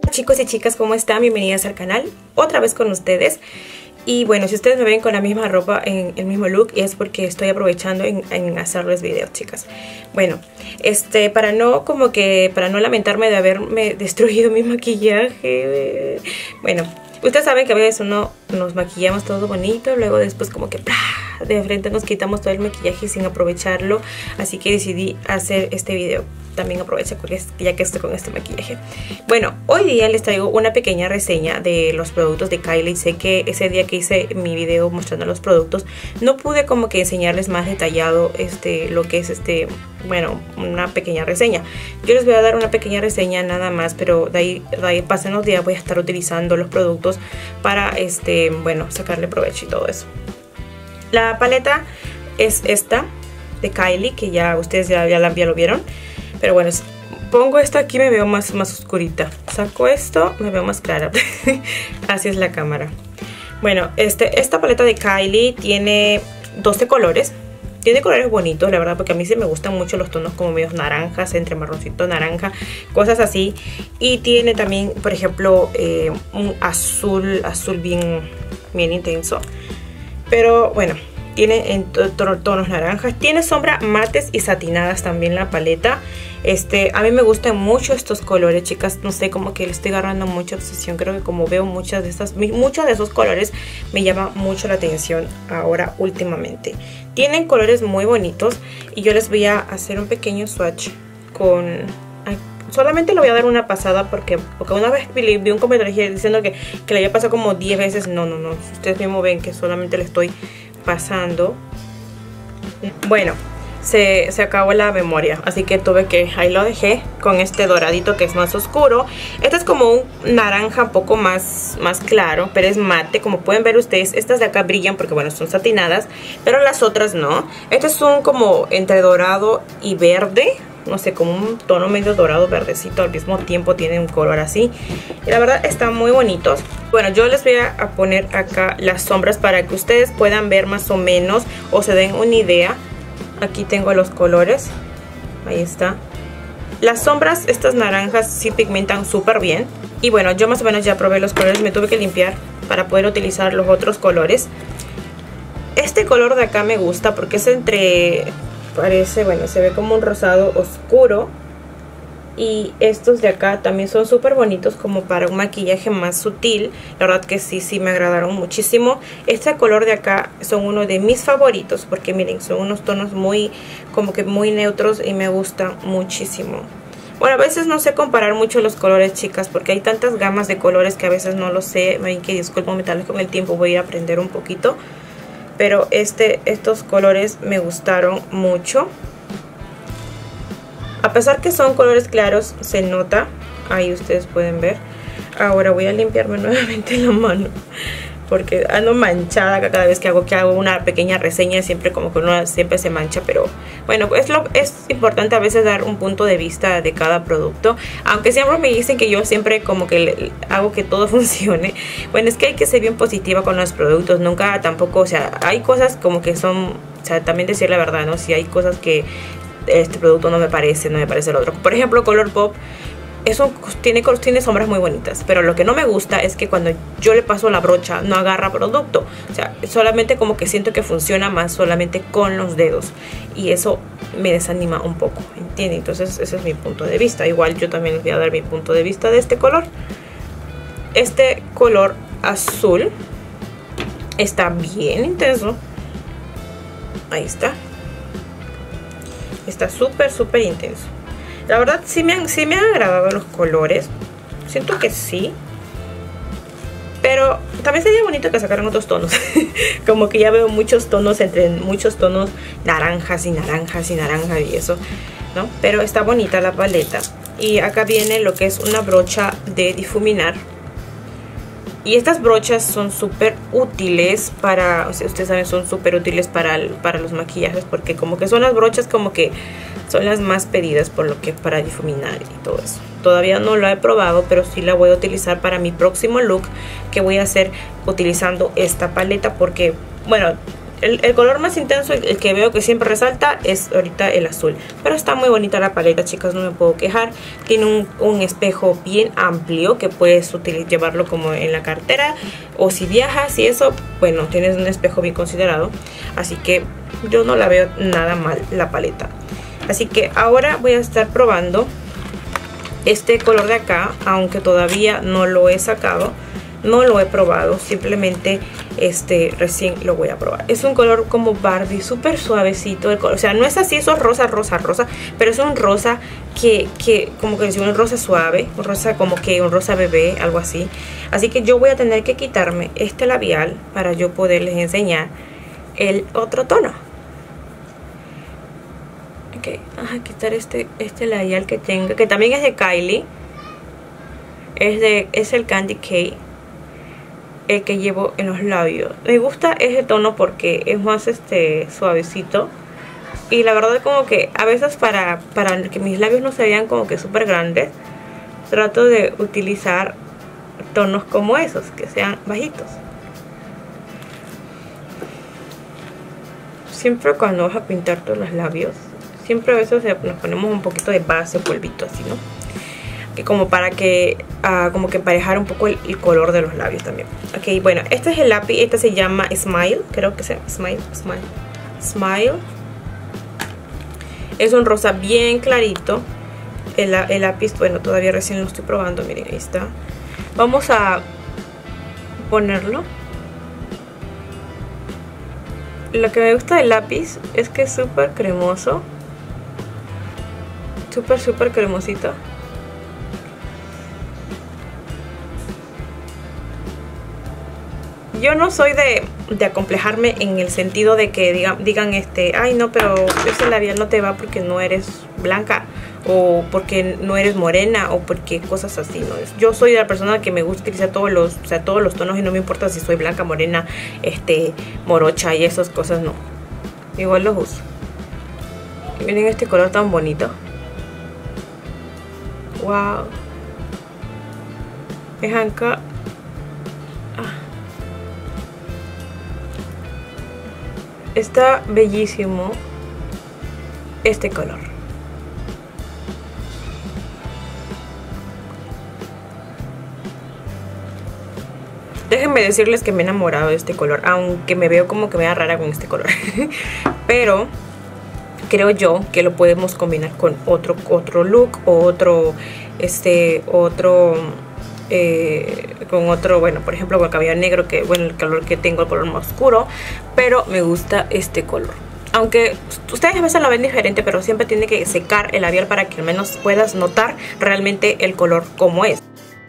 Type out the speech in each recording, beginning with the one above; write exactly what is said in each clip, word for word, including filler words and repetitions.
Chicos y chicas, ¿cómo están? Bienvenidas al canal, otra vez con ustedes. Y bueno, si ustedes me ven con la misma ropa, en el mismo look, es porque estoy aprovechando en, en hacerles videos, chicas. Bueno, este, para no como que, para no lamentarme de haberme destruido mi maquillaje. Bueno, ustedes saben que a veces uno nos maquillamos todo bonito, luego después como que ¡plá! De frente nos quitamos todo el maquillaje sin aprovecharlo. Así que decidí hacer este video. También aprovecho ya que estoy con este maquillaje. Bueno, hoy día les traigo una pequeña reseña de los productos de Kylie. Sé que ese día que hice mi video mostrando los productos, no pude como que enseñarles más detallado este, lo que es este, bueno, una pequeña reseña. Yo les voy a dar una pequeña reseña nada más, pero de ahí, de ahí pasen los días voy a estar utilizando los productos para, este, bueno, sacarle provecho y todo eso. La paleta es esta de Kylie, que ya ustedes ya, ya, la, ya lo vieron. Pero bueno, pongo esto aquí, me veo más, más oscurita. Saco esto, me veo más clara. Así es la cámara. Bueno, este, esta paleta de Kylie tiene doce colores. Tiene colores bonitos, la verdad, porque a mí sí me gustan mucho los tonos como medios naranjas, entre marroncito, naranja, cosas así. Y tiene también, por ejemplo, eh, un azul, azul bien, bien intenso. Pero bueno, tiene en tonos naranjas. Tiene sombra mates y satinadas también la paleta. Este, a mí me gustan mucho estos colores, chicas. No sé, como que le estoy agarrando mucha obsesión. Creo que como veo muchas de estas, muchos de esos colores me llama mucho la atención ahora últimamente. Tienen colores muy bonitos y yo les voy a hacer un pequeño swatch con... Ay, solamente le voy a dar una pasada porque, porque una vez vi, vi un comentario diciendo que, que le había pasado como diez veces. No, no, no. Ustedes mismos ven que solamente le estoy pasando. Bueno, se, se acabó la memoria, así que tuve que, ahí lo dejé con este doradito que es más oscuro. Este es como un naranja un poco más, más claro, pero es mate. Como pueden ver ustedes, estas de acá brillan porque bueno, son satinadas, pero las otras no. Estos son como entre dorado y verde, no sé, como un tono medio dorado verdecito, al mismo tiempo tienen un color así. Y la verdad están muy bonitos. Bueno, yo les voy a poner acá las sombras para que ustedes puedan ver más o menos o se den una idea. Aquí tengo los colores, ahí está. Las sombras, estas naranjas sí pigmentan súper bien. Y bueno, yo más o menos ya probé los colores, me tuve que limpiar para poder utilizar los otros colores. Este color de acá me gusta porque es entre... Parece, bueno, se ve como un rosado oscuro. Y estos de acá también son súper bonitos como para un maquillaje más sutil. La verdad que sí, sí me agradaron muchísimo. Este color de acá son uno de mis favoritos porque miren, son unos tonos muy, como que muy neutros y me gustan muchísimo. Bueno, a veces no sé comparar mucho los colores, chicas, porque hay tantas gamas de colores que a veces no lo sé. Me ven que disculpen, tal vez con el tiempo voy a ir a aprender un poquito. Pero este, estos colores me gustaron mucho. A pesar que son colores claros, se nota. Ahí ustedes pueden ver. Ahora voy a limpiarme nuevamente la mano, porque ando manchada cada vez que hago, que hago una pequeña reseña. Siempre como que uno siempre se mancha. Pero bueno, es, lo, es importante a veces dar un punto de vista de cada producto. Aunque siempre me dicen que yo siempre como que le, hago que todo funcione. Bueno, es que hay que ser bien positiva con los productos. Nunca tampoco, o sea, hay cosas como que son... O sea, también decir la verdad, ¿no? Si hay cosas que... Este producto no me parece, no me parece el otro. Por ejemplo, Colourpop eso tiene, tiene sombras muy bonitas, pero lo que no me gusta es que cuando yo le paso la brocha no agarra producto. O sea, solamente como que siento que funciona más solamente con los dedos, y eso me desanima un poco, ¿entienden? Entonces ese es mi punto de vista. Igual yo también les voy a dar mi punto de vista de este color. Este color azul está bien intenso. Ahí está. Está súper, súper intenso. La verdad sí me, han, sí me han agradado los colores. Siento que sí. Pero también sería bonito que sacaran otros tonos. Como que ya veo muchos tonos, entre muchos tonos naranjas y naranjas y naranjas y eso, ¿no? Pero está bonita la paleta. Y acá viene lo que es una brocha de difuminar. Y estas brochas son súper útiles para, o sea, ustedes saben, son súper útiles para, para los maquillajes, porque como que son las brochas como que son las más pedidas por lo que para difuminar y todo eso. Todavía no lo he probado, pero sí la voy a utilizar para mi próximo look, que voy a hacer utilizando esta paleta, porque, bueno, el, el color más intenso, el que veo que siempre resalta, es ahorita el azul. Pero está muy bonita la paleta, chicas, no me puedo quejar. Tiene un, un espejo bien amplio que puedes utilizar, llevarlo como en la cartera. O si viajas y eso, bueno, tienes un espejo bien considerado. Así que yo no la veo nada mal la paleta. Así que ahora voy a estar probando este color de acá, aunque todavía no lo he sacado. No lo he probado, simplemente este recién lo voy a probar. Es un color como Barbie, súper suavecito el color. O sea, no es así, eso es rosa, rosa, rosa, pero es un rosa que, que como que es un rosa suave, un rosa como que un rosa bebé, algo así. Así que yo voy a tener que quitarme este labial para yo poderles enseñar el otro tono. Ok, vamos a quitar este, este labial que tenga, que también es de Kylie. Es, de, es el Candy K. El que llevo en los labios. Me gusta ese tono porque es más este suavecito. Y la verdad como que a veces para, para que mis labios no se vean como que súper grandes, trato de utilizar tonos como esos, que sean bajitos. Siempre cuando vas a pintar todos los labios, siempre a veces nos ponemos un poquito de base, polvito así, ¿no? Que como para que uh, como que emparejar un poco el, el color de los labios también. Ok, bueno, este es el lápiz. Este se llama Smile. Creo que se llama Smile, Smile, Smile. Es un rosa bien clarito. El, el lápiz, bueno, todavía recién lo estoy probando. Miren, ahí está. Vamos a ponerlo. Lo que me gusta del lápiz es que es súper cremoso. Súper, súper cremosito. Yo no soy de, de acomplejarme en el sentido de que digan, digan este, ay no, pero ese labial no te va porque no eres blanca, o porque no eres morena, o porque cosas así, ¿no? Yo soy la persona que me gusta utilizar todos los, o sea, todos los tonos, y no me importa si soy blanca, morena, este, morocha y esas cosas, no. Igual los uso. Y miren este color tan bonito. Wow. Es acá. Está bellísimo este color. Déjenme decirles que me he enamorado de este color, aunque me veo como que me da rara con este color. Pero creo yo que lo podemos combinar con otro, otro look o otro, este, otro... Eh, con otro, bueno, por ejemplo con el cabello negro, que bueno, el color que tengo, el color más oscuro, pero me gusta este color. Aunque ustedes a veces lo ven diferente, pero siempre tiene que secar el labial para que al menos puedas notar realmente el color como es.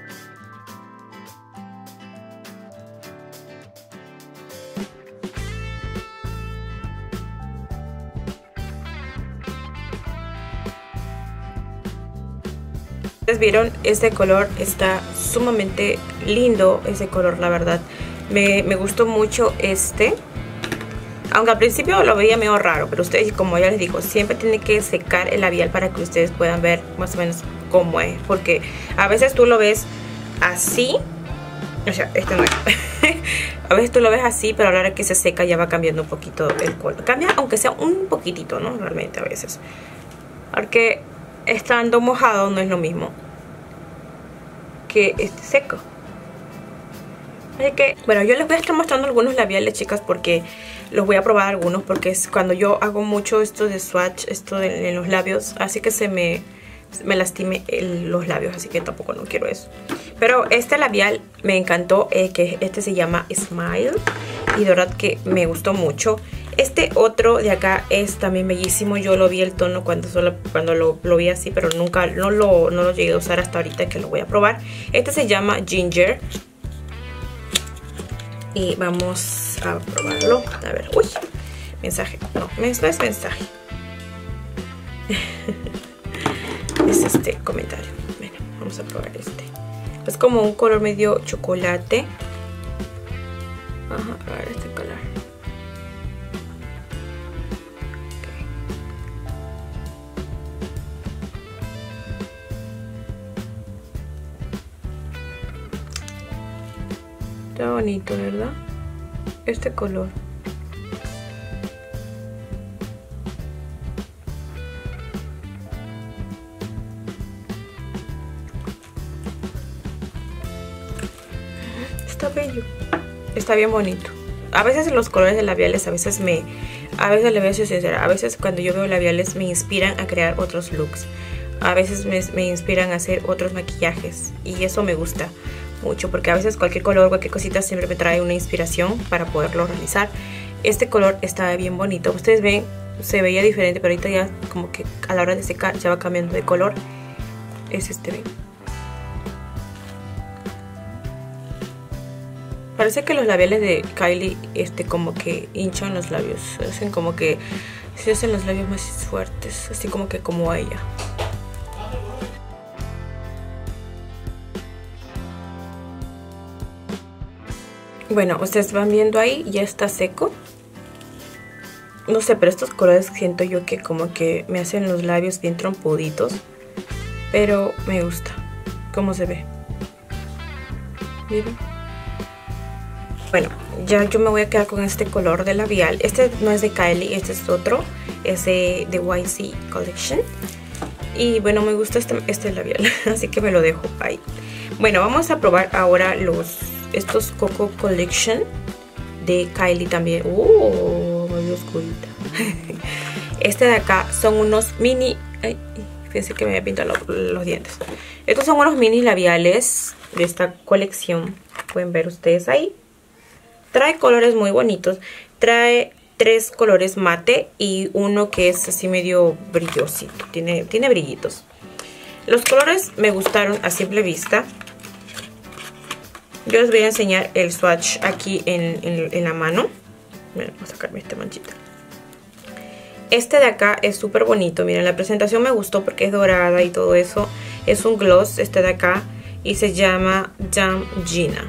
Ustedes vieron, este color está sumamente lindo, ese color, la verdad. Me, me gustó mucho este. Aunque al principio lo veía medio raro, pero ustedes, como ya les digo, siempre tienen que secar el labial para que ustedes puedan ver más o menos cómo es. Porque a veces tú lo ves así. O sea, este no es. A veces tú lo ves así, pero a la hora que se seca ya va cambiando un poquito el color. Cambia aunque sea un poquitito, ¿no? Realmente a veces. Porque estando mojado no es lo mismo que este seco. Así que, bueno, yo les voy a estar mostrando algunos labiales, chicas, porque los voy a probar algunos, porque es cuando yo hago mucho esto de swatch, esto de, en los labios, así que se me, me lastime el, los labios, así que tampoco no quiero eso. Pero este labial me encantó, eh, que este se llama Smile, y de verdad que me gustó mucho. Este otro de acá es también bellísimo. Yo lo vi el tono cuando solo cuando lo, lo vi así, pero nunca no lo, no lo llegué a usar hasta ahorita que lo voy a probar. Este se llama Ginger. Y vamos a probarlo. A ver, uy, mensaje. No, no es mensaje. Es este comentario. Bueno, vamos a probar este. Es como un color medio chocolate. Ajá, a ver este color. Está bonito, ¿verdad? Este color. está bello. Está bien bonito. A veces los colores de labiales, a veces me... A veces le voy a ser sincera, a veces cuando yo veo labiales me inspiran a crear otros looks. A veces me, me inspiran a hacer otros maquillajes. Y eso me gusta mucho, porque a veces cualquier color, cualquier cosita siempre me trae una inspiración para poderlo realizar. Este color está bien bonito. Ustedes ven, se veía diferente, pero ahorita ya como que a la hora de secar ya va cambiando de color. Es este, ven. Parece que los labiales de Kylie este, como que hinchan los labios. Hacen como que se hacen los labios más fuertes. Así como que como a ella. Bueno, ustedes van viendo ahí, ya está seco. No sé, pero estos colores siento yo que como que me hacen los labios bien trompuditos. Pero me gusta cómo se ve. ¿Miren? Bueno, ya yo me voy a quedar con este color de labial. Este no es de Kylie, este es otro. Es de, de Y C Collection. Y bueno, me gusta este, este labial, así que me lo dejo ahí. Bueno, vamos a probar ahora los estos Coco Collection de Kylie también. ¡Uh! Muy oscurita. Este de acá son unos mini... Ay, fíjense que me había pintado los, los dientes. Estos son unos mini labiales de esta colección. Pueden ver ustedes ahí. Trae colores muy bonitos. Trae tres colores mate y uno que es así medio brillosito. Tiene, tiene brillitos. Los colores me gustaron a simple vista. Yo les voy a enseñar el swatch aquí en, en, en la mano. Miren, voy a sacarme esta manchita. Este de acá es súper bonito. Miren, la presentación me gustó porque es dorada y todo eso. Es un gloss este de acá y se llama Jam Gina.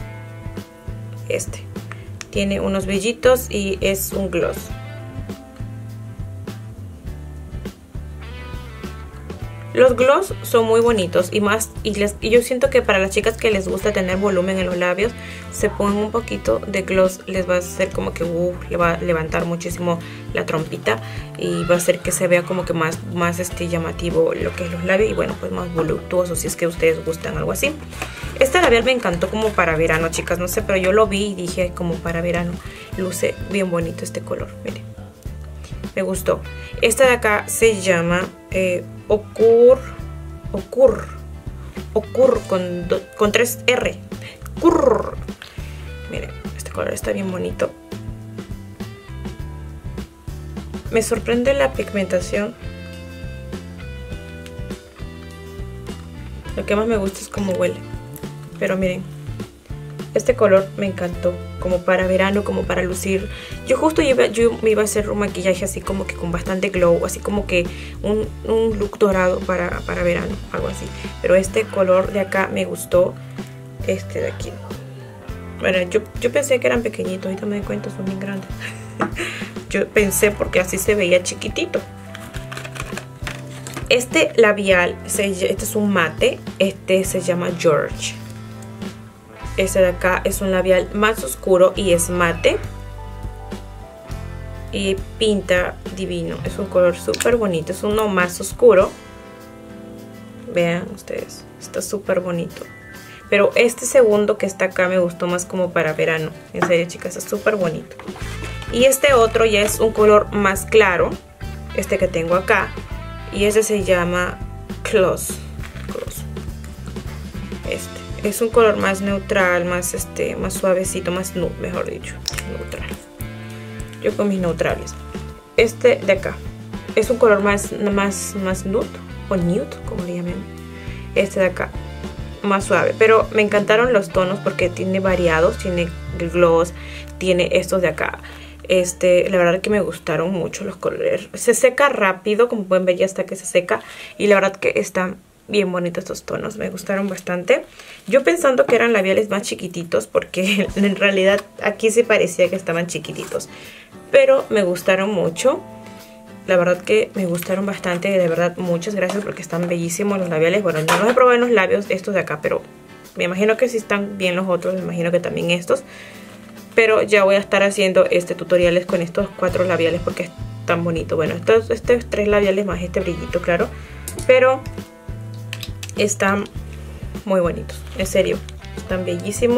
Este. Tiene unos brillitos y es un gloss. Los gloss son muy bonitos y más y, les, y yo siento que para las chicas que les gusta tener volumen en los labios, se ponen un poquito de gloss, les va a hacer como que uh, le va a levantar muchísimo la trompita y va a hacer que se vea como que más, más este, llamativo lo que es los labios y bueno, pues más voluptuoso si es que ustedes gustan algo así. Este labial me encantó como para verano, chicas, no sé, pero yo lo vi y dije como para verano. Luce bien bonito este color, miren. Me gustó. Este de acá se llama eh, Ocur, Ocur, Ocur con, do, con tres R. Ocur. Miren, este color está bien bonito. Me sorprende la pigmentación. Lo que más me gusta es cómo huele. Pero miren, este color me encantó. Como para verano, como para lucir. Yo justo iba, yo me iba a hacer un maquillaje así como que con bastante glow. Así como que un, un look dorado para, para verano, algo así. Pero este color de acá me gustó. Este de aquí. Bueno, yo, yo pensé que eran pequeñitos. Ahorita me doy cuenta, son bien grandes. Yo pensé porque así se veía chiquitito. Este labial, este es un mate. Este se llama George. Este de acá es un labial más oscuro y es mate. Y pinta divino. Es un color súper bonito. Es uno más oscuro. Vean ustedes. Está súper bonito. Pero este segundo que está acá me gustó más como para verano. En serio, chicas, está súper bonito. Y este otro ya es un color más claro. Este que tengo acá. Y este se llama Close. Close. Este. Es un color más neutral, más este, más suavecito, más nude, mejor dicho. Neutral. Yo con mis neutrales. Este de acá. Es un color más, más, más nude. O nude, como le llamen. Este de acá. Más suave. Pero me encantaron los tonos porque tiene variados. Tiene gloss. Tiene estos de acá. Este, la verdad que me gustaron mucho los colores. Se seca rápido, como pueden ver ya hasta que se seca. Y la verdad que están bien bonitos estos tonos, me gustaron bastante. Yo pensando que eran labiales más chiquititos, porque en realidad aquí sí parecía que estaban chiquititos. Pero me gustaron mucho. La verdad que me gustaron bastante, de verdad muchas gracias porque están bellísimos los labiales. Bueno, no los he probado en los labios estos de acá, pero me imagino que sí están bien los otros, me imagino que también estos. Pero ya voy a estar haciendo este tutoriales con estos cuatro labiales porque es tan bonito. Bueno, estos, estos tres labiales más este brillito, claro. Pero están muy bonitos, en serio, están bellísimos.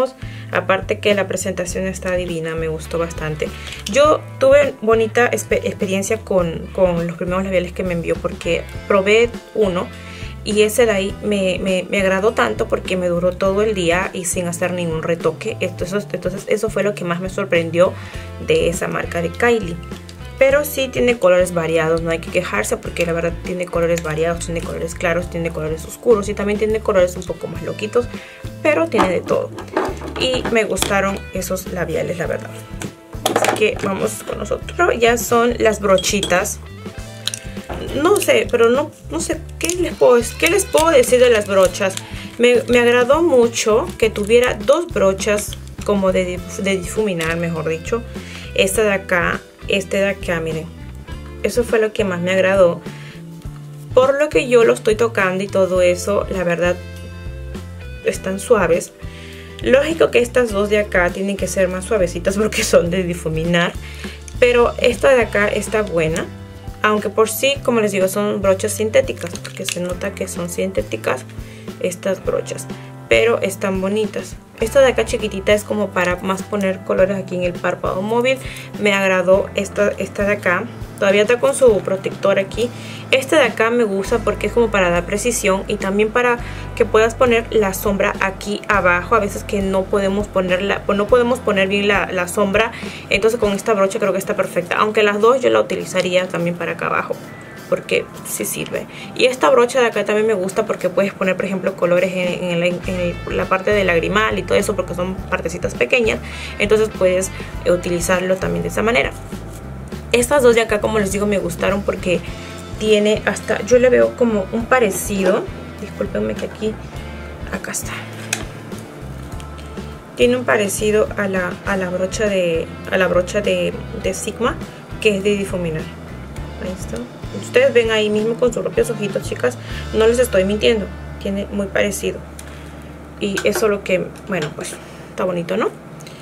Aparte que la presentación está divina, me gustó bastante. Yo tuve bonita experiencia con, con los primeros labiales que me envió, porque probé uno y ese de ahí me, me, me agradó tanto porque me duró todo el día y sin hacer ningún retoque. Entonces, entonces eso fue lo que más me sorprendió de esa marca de Kylie. Pero sí tiene colores variados, no hay que quejarse porque la verdad tiene colores variados, tiene colores claros, tiene colores oscuros y también tiene colores un poco más loquitos, pero tiene de todo. Y me gustaron esos labiales, la verdad. Así que vamos con nosotros. Ya son las brochitas. No sé, pero no, no sé ¿qué les, puedo, qué les puedo decir de las brochas. Me, me agradó mucho que tuviera dos brochas como de, de difuminar, mejor dicho. Esta de acá. Este de acá, miren, eso fue lo que más me agradó. Por lo que yo lo estoy tocando y todo eso, la verdad, están suaves. Lógico que estas dos de acá tienen que ser más suavecitas porque son de difuminar. Pero esta de acá está buena. Aunque por sí, como les digo, son brochas sintéticas, porque se nota que son sintéticas estas brochas. Pero están bonitas. Esta de acá chiquitita es como para más poner colores aquí en el párpado móvil. Me agradó esta, esta de acá. Todavía está con su protector aquí. Esta de acá me gusta porque es como para dar precisión y también para que puedas poner la sombra aquí abajo. A veces que no podemos ponerla, no podemos poner bien la, la sombra. Entonces con esta brocha creo que está perfecta. Aunque las dos yo la utilizaría también para acá abajo, porque sí sirve. Y esta brocha de acá también me gusta porque puedes poner, por ejemplo, colores en, en, la, en la parte del lagrimal y todo eso, porque son partecitas pequeñas. Entonces puedes utilizarlo también de esa manera. Estas dos de acá, como les digo, me gustaron porque tiene hasta, yo le veo como un parecido. Discúlpenme que aquí, acá está. Tiene un parecido a la, a la brocha de, a la brocha de, de Sigma, que es de difuminar. Ahí está. Ustedes ven ahí mismo con sus propios ojitos, chicas. No les estoy mintiendo. Tiene muy parecido. Y eso lo que, bueno, pues está bonito, ¿no?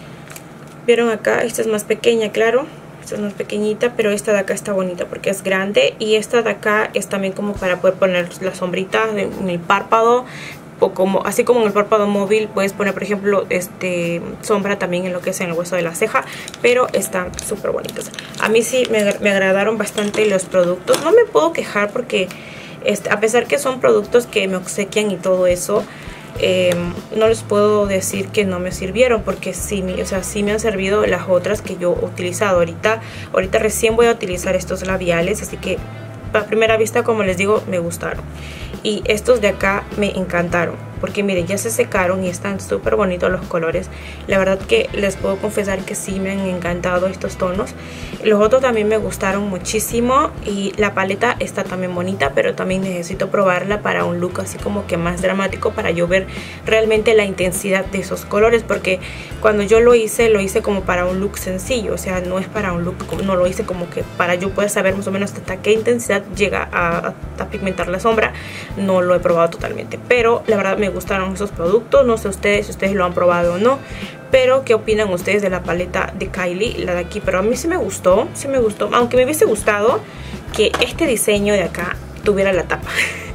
Vieron acá, esta es más pequeña, claro. Esta es más pequeñita, pero esta de acá está bonita porque es grande. Y esta de acá es también como para poder poner las sombritas en el párpado. O como, así como en el párpado móvil puedes poner, por ejemplo, este sombra también en lo que es en el hueso de la ceja. Pero están súper bonitas. A mí sí me, me agradaron bastante los productos. No me puedo quejar porque este, a pesar que son productos que me obsequian y todo eso, eh, no les puedo decir que no me sirvieron, porque sí, o sea, sí me han servido las otras que yo he utilizado. Ahorita, ahorita recién voy a utilizar estos labiales, así que a primera vista, como les digo, me gustaron. Y estos de acá me encantaron porque miren, ya se secaron y están súper bonitos los colores. La verdad que les puedo confesar que sí me han encantado estos tonos. Los otros también me gustaron muchísimo y la paleta está también bonita, pero también necesito probarla para un look así como que más dramático, para yo ver realmente la intensidad de esos colores, porque cuando yo lo hice, lo hice como para un look sencillo, o sea, no es para un look, no lo hice como que para yo poder saber más o menos hasta qué intensidad llega a, a pigmentar la sombra. No lo he probado totalmente, pero la verdad me gustaron esos productos. No sé ustedes si ustedes lo han probado o no, pero qué opinan ustedes de la paleta de Kylie, la de aquí. Pero a mí sí me gustó, sí me gustó, aunque me hubiese gustado que este diseño de acá tuviera la tapa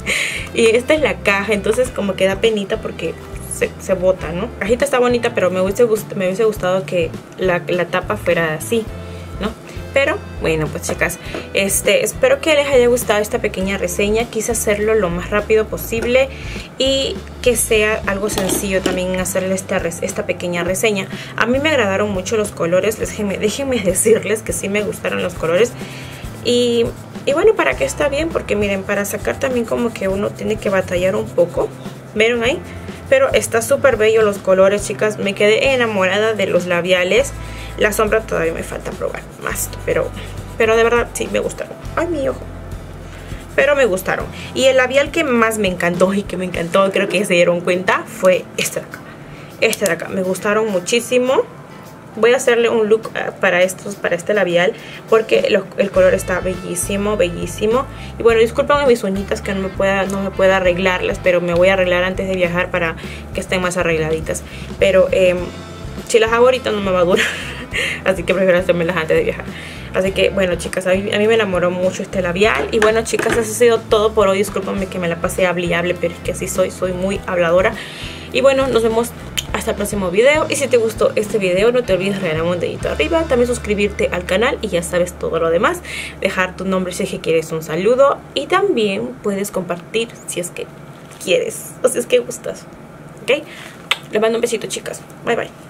y esta es la caja, entonces como que da penita porque se, se bota, ¿no? La cajita está bonita, pero me hubiese, gust me hubiese gustado que la, la tapa fuera así, ¿no? Pero bueno, pues chicas, este, espero que les haya gustado esta pequeña reseña. Quise hacerlo lo más rápido posible y que sea algo sencillo también hacerle esta, esta pequeña reseña. A mí me agradaron mucho los colores, déjenme, déjenme decirles que sí me gustaron los colores. Y, y bueno, ¿para qué está bien? Porque miren, para sacar también como que uno tiene que batallar un poco. ¿Vieron ahí? Pero está súper bello los colores, chicas. Me quedé enamorada de los labiales. La sombra todavía me falta probar más, pero, pero de verdad sí me gustaron. Ay, mi ojo. Pero me gustaron. Y el labial que más me encantó y que me encantó, creo que se dieron cuenta, fue este de acá. Este de acá. Me gustaron muchísimo. Voy a hacerle un look para estos, para este labial, porque lo, el color está bellísimo, bellísimo. Y bueno, disculpen mis uñitas que no me pueda, no me pueda arreglarlas, pero me voy a arreglar antes de viajar para que estén más arregladitas. Pero eh, si las hago ahorita no me va a durar, así que prefiero hacérmelas antes de viajar. Así que bueno, chicas, a mí, a mí me enamoró mucho este labial. Y bueno, chicas, eso ha sido todo por hoy. Discúlpenme que me la pasé hable y hable, pero es que así soy, soy muy habladora. Y bueno, nos vemos hasta el próximo video. Y si te gustó este video, no te olvides de regalarme un dedito arriba, también suscribirte al canal y ya sabes todo lo demás. Dejar tu nombre si es que quieres un saludo, y también puedes compartir si es que quieres o si es que gustas. Ok, les mando un besito, chicas. Bye bye.